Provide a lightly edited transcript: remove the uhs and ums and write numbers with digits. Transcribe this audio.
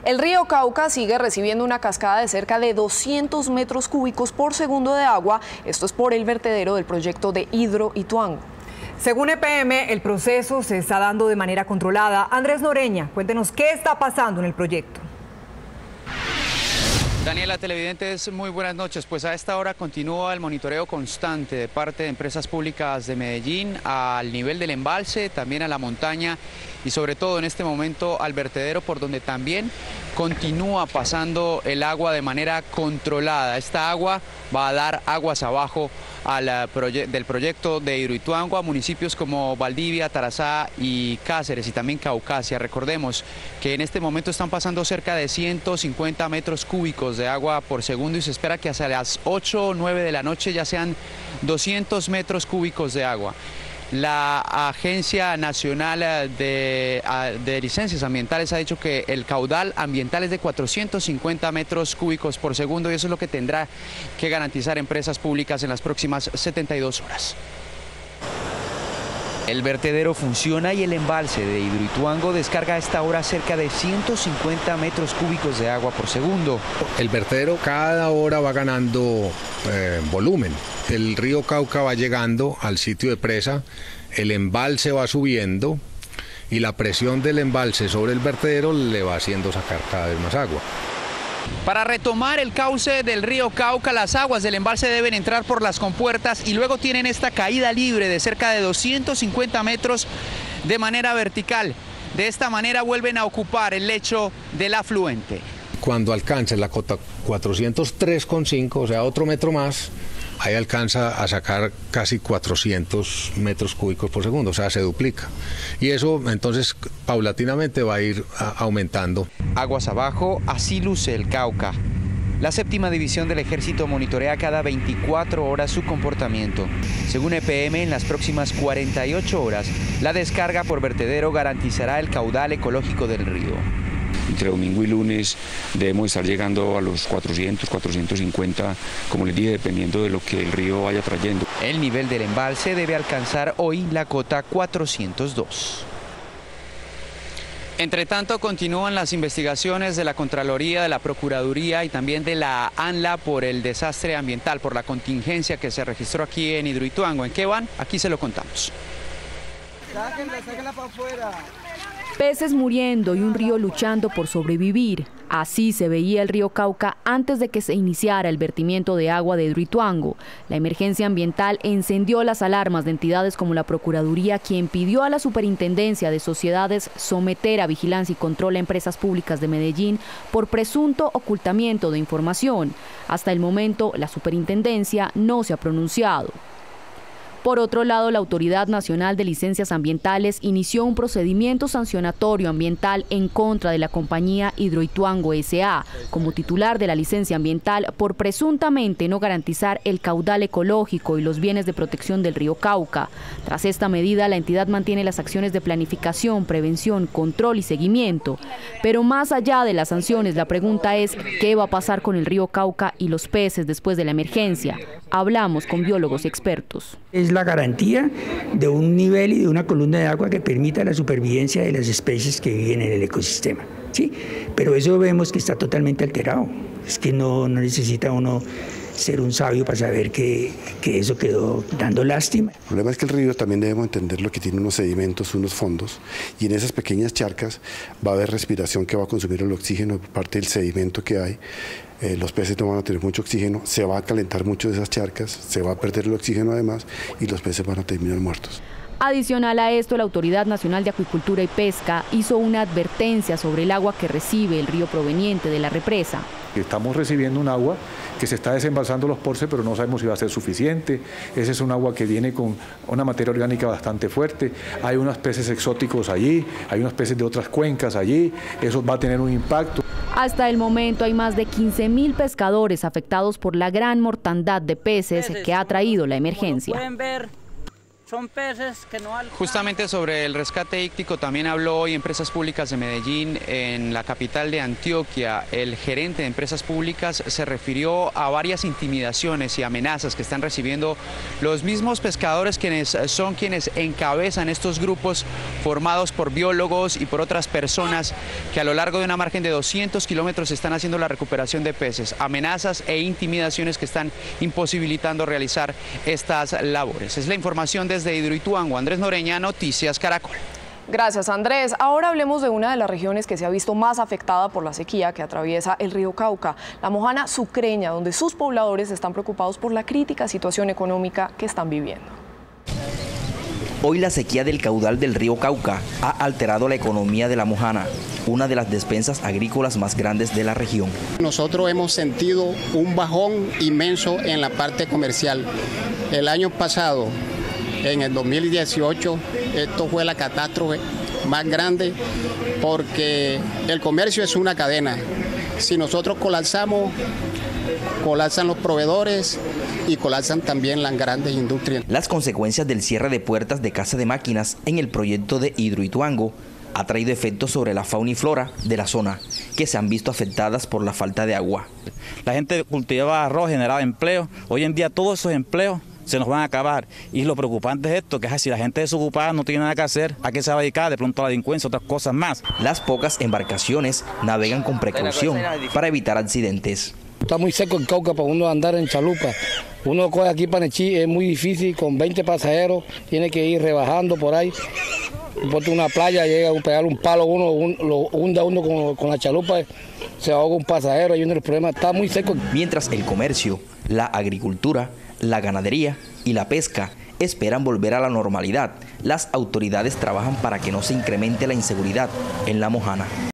El río Cauca sigue recibiendo una cascada de cerca de 200 metros cúbicos por segundo de agua. Esto es por el vertedero del proyecto de Hidroituango. Según EPM, el proceso se está dando de manera controlada. Andrés Noreña, cuéntenos qué está pasando en el proyecto. Daniela, televidentes, muy buenas noches. Pues a esta hora continúa el monitoreo constante de parte de empresas públicas de Medellín al nivel del embalse, también a la montaña y sobre todo en este momento al vertedero, por donde también continúa pasando el agua de manera controlada. Esta agua va a dar aguas abajo del proyecto de Hidroituango a municipios como Valdivia, Tarazá y Cáceres y también Caucasia. Recordemos que en este momento están pasando cerca de 150 metros cúbicos de agua por segundo y se espera que hacia las 8 o 9 de la noche ya sean 200 metros cúbicos de agua. La Agencia Nacional de Licencias Ambientales ha dicho que el caudal ambiental es de 450 metros cúbicos por segundo y eso es lo que tendrá que garantizar empresas públicas en las próximas 72 horas. El vertedero funciona y el embalse de Hidroituango descarga a esta hora cerca de 150 metros cúbicos de agua por segundo. El vertedero cada hora va ganando volumen. El río Cauca va llegando al sitio de presa, el embalse va subiendo y la presión del embalse sobre el vertedero le va haciendo sacar cada vez más agua. Para retomar el cauce del río Cauca, las aguas del embalse deben entrar por las compuertas y luego tienen esta caída libre de cerca de 250 metros de manera vertical. De esta manera vuelven a ocupar el lecho del afluente. Cuando alcance la cota 403,5, o sea, otro metro más, ahí alcanza a sacar casi 400 metros cúbicos por segundo, o sea, se duplica. Y eso entonces paulatinamente va a ir aumentando. Aguas abajo, así luce el Cauca. La séptima división del ejército monitorea cada 24 horas su comportamiento. Según EPM, en las próximas 48 horas, la descarga por vertedero garantizará el caudal ecológico del río. Entre domingo y lunes debemos estar llegando a los 400, 450, como les dije, dependiendo de lo que el río vaya trayendo. El nivel del embalse debe alcanzar hoy la cota 402. Entre tanto, continúan las investigaciones de la Contraloría, de la Procuraduría y también de la ANLA por el desastre ambiental, por la contingencia que se registró aquí en Hidroituango. ¿En qué van? Aquí se lo contamos. Sáquenla para afuera. Peces muriendo y un río luchando por sobrevivir. Así se veía el río Cauca antes de que se iniciara el vertimiento de agua de Hidroituango. La emergencia ambiental encendió las alarmas de entidades como la Procuraduría, quien pidió a la Superintendencia de Sociedades someter a vigilancia y control a empresas públicas de Medellín por presunto ocultamiento de información. Hasta el momento, la Superintendencia no se ha pronunciado. Por otro lado, la Autoridad Nacional de Licencias Ambientales inició un procedimiento sancionatorio ambiental en contra de la compañía Hidroituango S.A. como titular de la licencia ambiental por presuntamente no garantizar el caudal ecológico y los bienes de protección del río Cauca. Tras esta medida, la entidad mantiene las acciones de planificación, prevención, control y seguimiento. Pero más allá de las sanciones, la pregunta es ¿qué va a pasar con el río Cauca y los peces después de la emergencia? Hablamos con biólogos y expertos. Es la garantía de un nivel y de una columna de agua que permita la supervivencia de las especies que viven en el ecosistema, ¿sí? Pero eso vemos que está totalmente alterado. Es que no necesita uno ser un sabio para saber que eso quedó dando lástima. El problema es que el río también debemos entender lo que tiene unos sedimentos, unos fondos, y en esas pequeñas charcas va a haber respiración que va a consumir el oxígeno por parte del sedimento que hay. Los peces no van a tener mucho oxígeno, se va a calentar mucho de esas charcas, se va a perder el oxígeno además y los peces van a terminar muertos. Adicional a esto, la Autoridad Nacional de Acuicultura y Pesca hizo una advertencia sobre el agua que recibe el río proveniente de la represa. Estamos recibiendo un agua que se está desembalsando los porces, pero no sabemos si va a ser suficiente. Ese es un agua que viene con una materia orgánica bastante fuerte. Hay unos peces exóticos allí, hay unos peces de otras cuencas allí. Eso va a tener un impacto. Hasta el momento hay más de 15.000 pescadores afectados por la gran mortandad de peces que ha traído la emergencia. son peces que no alcanzan. Justamente sobre el rescate íctico también habló hoy Empresas Públicas de Medellín, en la capital de Antioquia. El gerente de Empresas Públicas se refirió a varias intimidaciones y amenazas que están recibiendo los mismos pescadores, quienes encabezan estos grupos formados por biólogos y por otras personas que a lo largo de una margen de 200 kilómetros están haciendo la recuperación de peces. Amenazas e intimidaciones que están imposibilitando realizar estas labores. Es la información desde Hidroituango. Andrés Noreña, Noticias Caracol. Gracias, Andrés. Ahora hablemos de una de las regiones que se ha visto más afectada por la sequía que atraviesa el río Cauca, la Mojana Sucreña, donde sus pobladores están preocupados por la crítica situación económica que están viviendo. Hoy la sequía del caudal del río Cauca ha alterado la economía de la Mojana, una de las despensas agrícolas más grandes de la región. Nosotros hemos sentido un bajón inmenso en la parte comercial. El año pasado, en el 2018, esto fue la catástrofe más grande porque el comercio es una cadena. Si nosotros colapsamos, colapsan los proveedores y colapsan también las grandes industrias. Las consecuencias del cierre de puertas de Casa de Máquinas en el proyecto de Hidroituango ha traído efectos sobre la fauna y flora de la zona, que se han visto afectadas por la falta de agua. La gente cultivaba arroz, generaba empleo. Hoy en día todos esos empleos se nos van a acabar. Y lo preocupante es esto, que es así, la gente desocupada no tiene nada que hacer, ¿a qué se va a dedicar? De pronto a la delincuencia, otras cosas más. Las pocas embarcaciones navegan con precaución para evitar accidentes. Está muy seco el Cauca para uno andar en chalupa. Uno coge aquí para Nechí, es muy difícil, con 20 pasajeros, tiene que ir rebajando por ahí. Por una playa, llega a pegar un palo, lo hunda uno con la chalupa, se ahoga un pasajero, y uno de los problemas está muy seco. Mientras el comercio, la agricultura, la ganadería y la pesca esperan volver a la normalidad, las autoridades trabajan para que no se incremente la inseguridad en la Mojana.